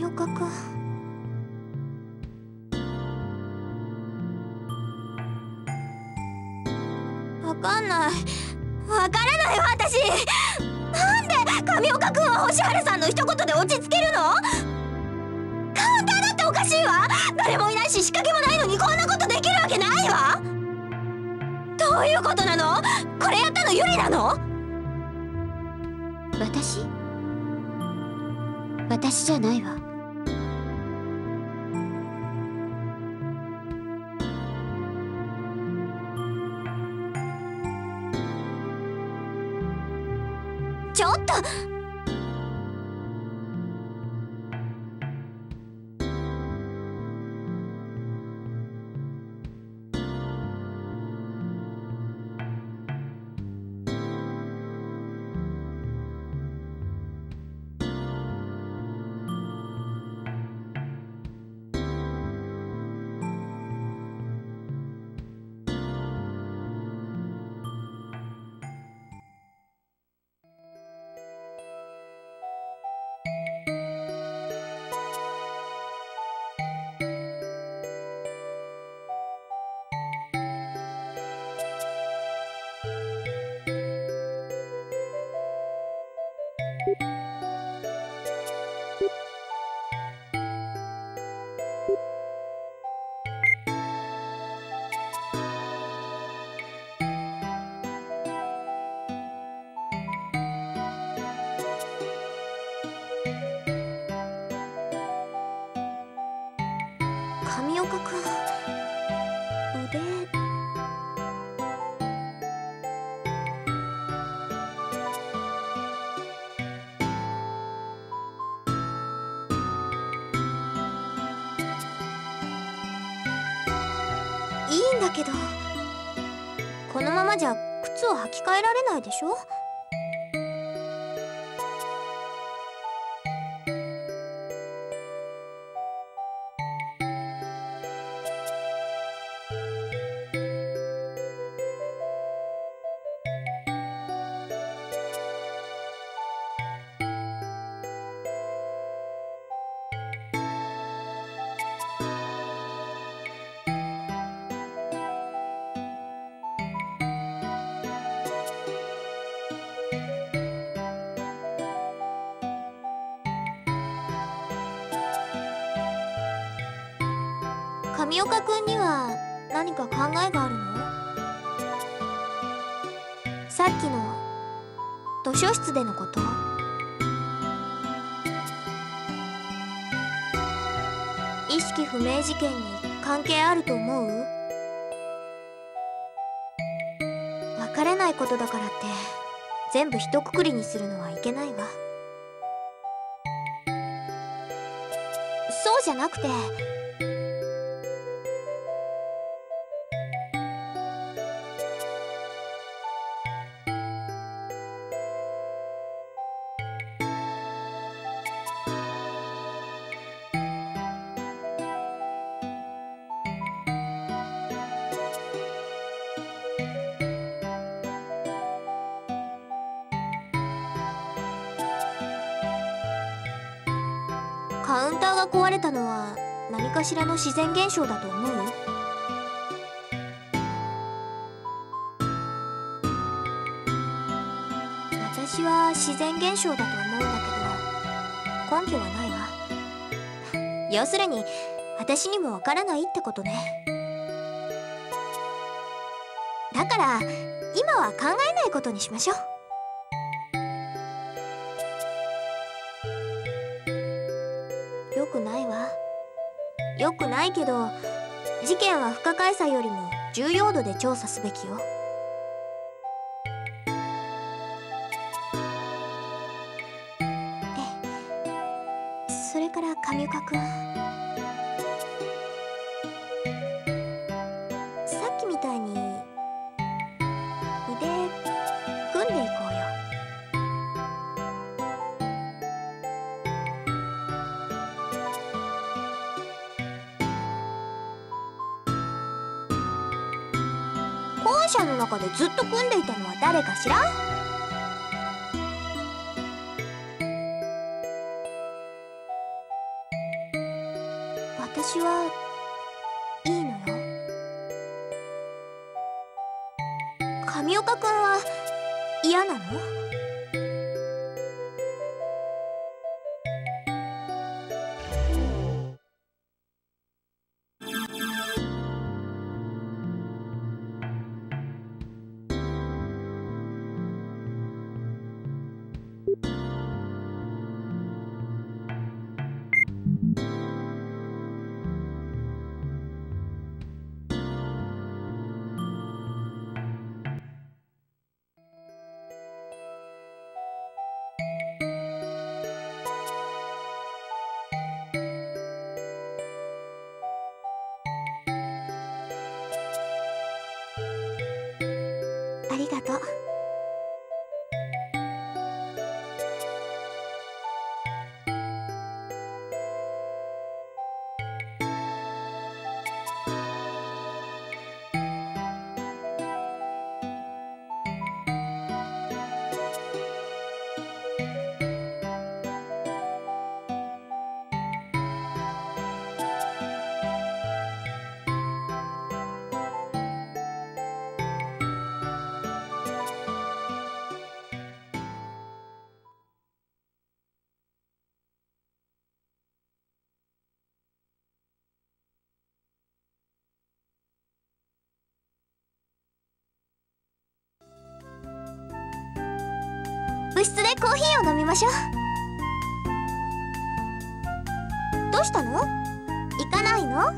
岡君。わかんない。わからないわ私。なんで上岡君は星原さんの一言で落ち着けるの？カウンターだっておかしいわ。誰もいないし仕掛けもないのにこんなことできるわけないわ。どういうことなの？これやったのユリなの？ 私じゃないわ。 ちょっと。上岡君、腕。いいんだけど、このままじゃ靴を履き替えられないでしょ。上岡君には何か考えがあるの？さっきの図書室でのこと。意識不明事件に関係あると思う？分からないことだからって全部一括りにするのはいけないわ。そうじゃなくて、カウンターが壊れたのは何かしらの自然現象だと思う？私は自然現象だと思うんだけど根拠はないわ。要するに私にもわからないってことね。だから今は考えないことにしましょう。よくないわ。よくないけど、事件は不可解さよりも重要度で調査すべきよ。それから上岡君、さっきみたいに腕組んでいこうよ。校舎の中でずっと組んでいたのは誰かしら？ 私はいいのよ。神岡くんは嫌なの？ありがとう。部室でコーヒーを飲みましょう。どうしたの？行かないの？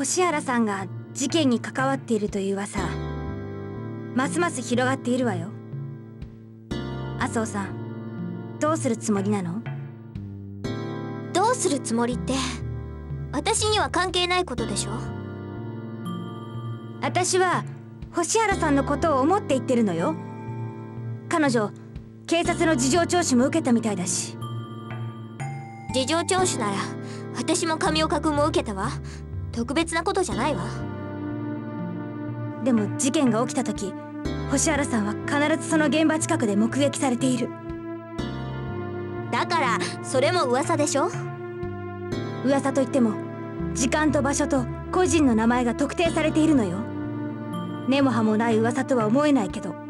星原さんが事件に関わっているという噂、ますます広がっているわよ。麻生さん、どうするつもりなの？ どうするつもりって、私には関係ないことでしょ。 私は星原さんのことを思って言ってるのよ。彼女、警察の事情聴取も受けたみたいだし。 事情聴取なら私も上岡君も受けたわ。特別なことじゃないわ。 でも事件が起きた時、星原さんは必ずその現場近くで目撃されている。 だからそれも噂でしょ。 噂といっても時間と場所と個人の名前が特定されているのよ。根も葉もない噂とは思えないけど。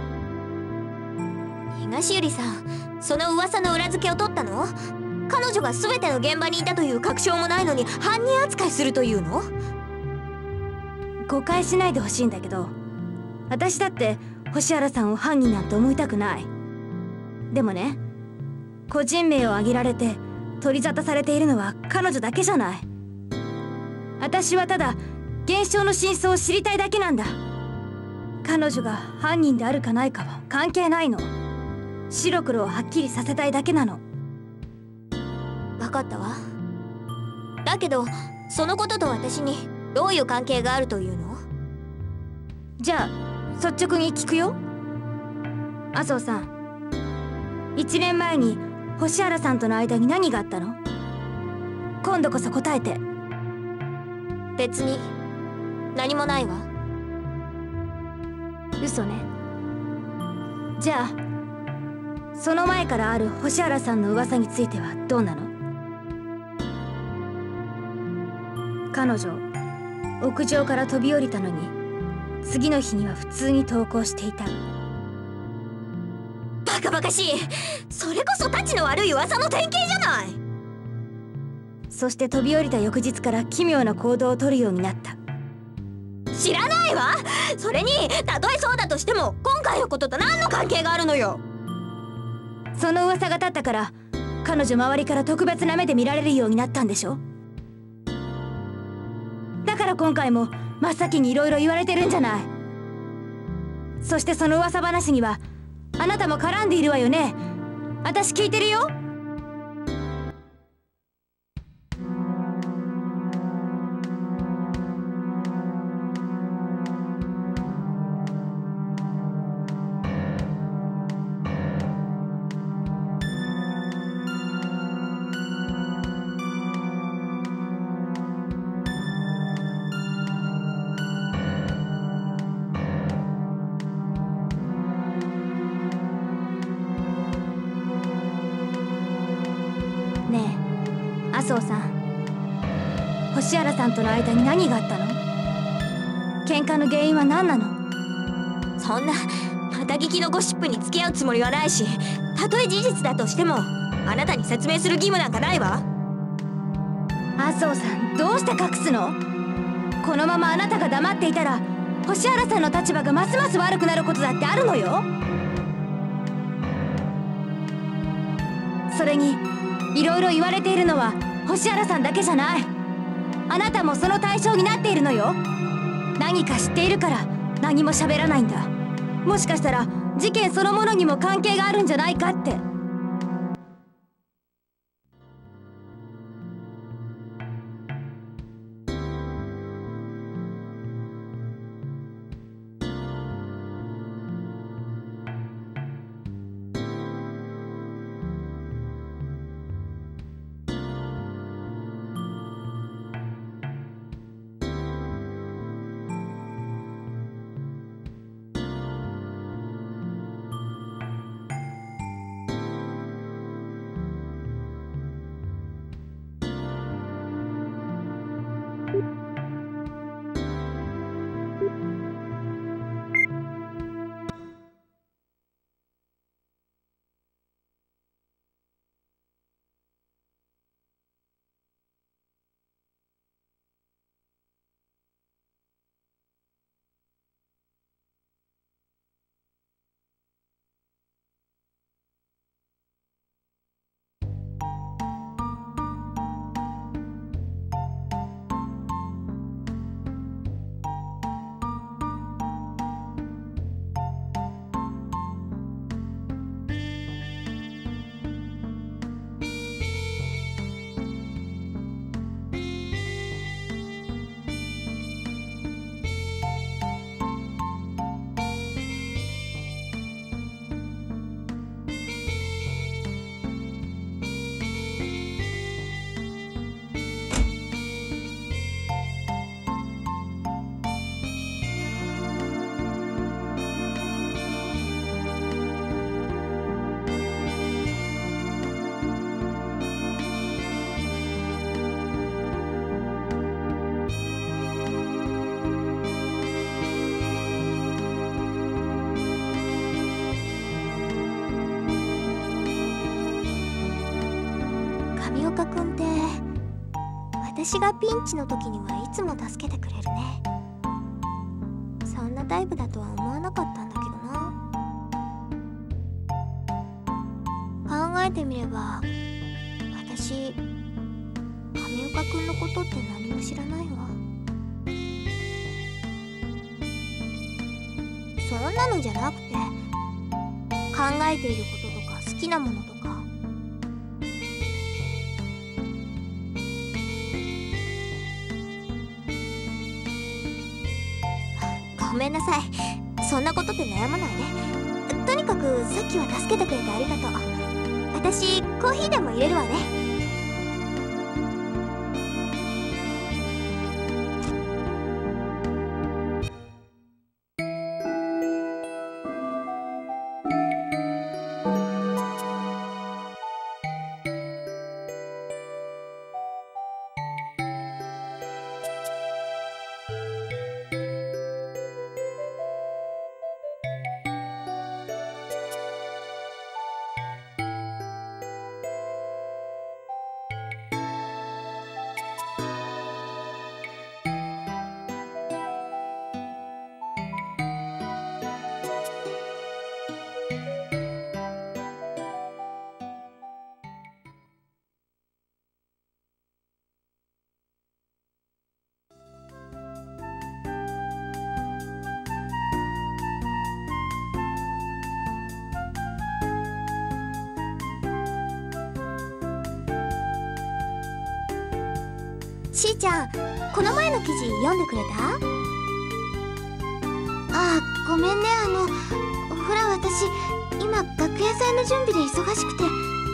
東百合さん、その噂の裏付けを取ったの？彼女が全ての現場にいたという確証もないのに犯人扱いするというの？ 誤解しないでほしいんだけど、私だって星原さんを犯人なんて思いたくない。でもね、個人名を挙げられて取り沙汰されているのは彼女だけじゃない。私はただ現象の真相を知りたいだけなんだ。彼女が犯人であるかないかは関係ないの。白黒をはっきりさせたいだけなの。 分かったわ。だけどそのことと私にどういう関係があるというの？ じゃあ率直に聞くよ。麻生さん、1年前に星原さんとの間に何があったの？今度こそ答えて。 別に何もないわ。 嘘ね。じゃあその前からある星原さんの噂についてはどうなの？彼女屋上から飛び降りたのに次の日には普通に登校していた。 バカバカしい。それこそたちの悪い噂の典型じゃない。 そして飛び降りた翌日から奇妙な行動をとるようになった。 知らないわ。それにたとえそうだとしても今回のことと何の関係があるのよ。 その噂が立ったから彼女周りから特別な目で見られるようになったんでしょ。だから今回も真っ先にいろいろ言われてるんじゃない。そしてその噂話にはあなたも絡んでいるわよね。私聞いてるよ。ねえ、麻生さん、星原さんとの間に何があったの？喧嘩の原因は何なの？ そんなまた聞きのゴシップに付き合うつもりはないし、たとえ事実だとしてもあなたに説明する義務なんかないわ。 麻生さん、どうして隠すの？このままあなたが黙っていたら星原さんの立場がますます悪くなることだってあるのよ。それにいろいろ言われているのは星原さんだけじゃない。あなたもその対象になっているのよ。何か知っているから何も喋らないんだ。もしかしたら事件そのものにも関係があるんじゃないかって。 私がピンチの時にはいつも助けてくれるね。そんなタイプだとは思わなかったんだけどな。考えてみれば私神岡くんのことって何も知らないわ。そんなのじゃなくて、考えていることとか好きなものとか、ごめんなさい、そんなことで悩まないで。とにかくさっきは助けてくれてありがとう。私コーヒーでも入れるわね。しーちゃん、この前の記事読んでくれた？ああ、ごめんね。ほら私今学園祭の準備で忙しくて。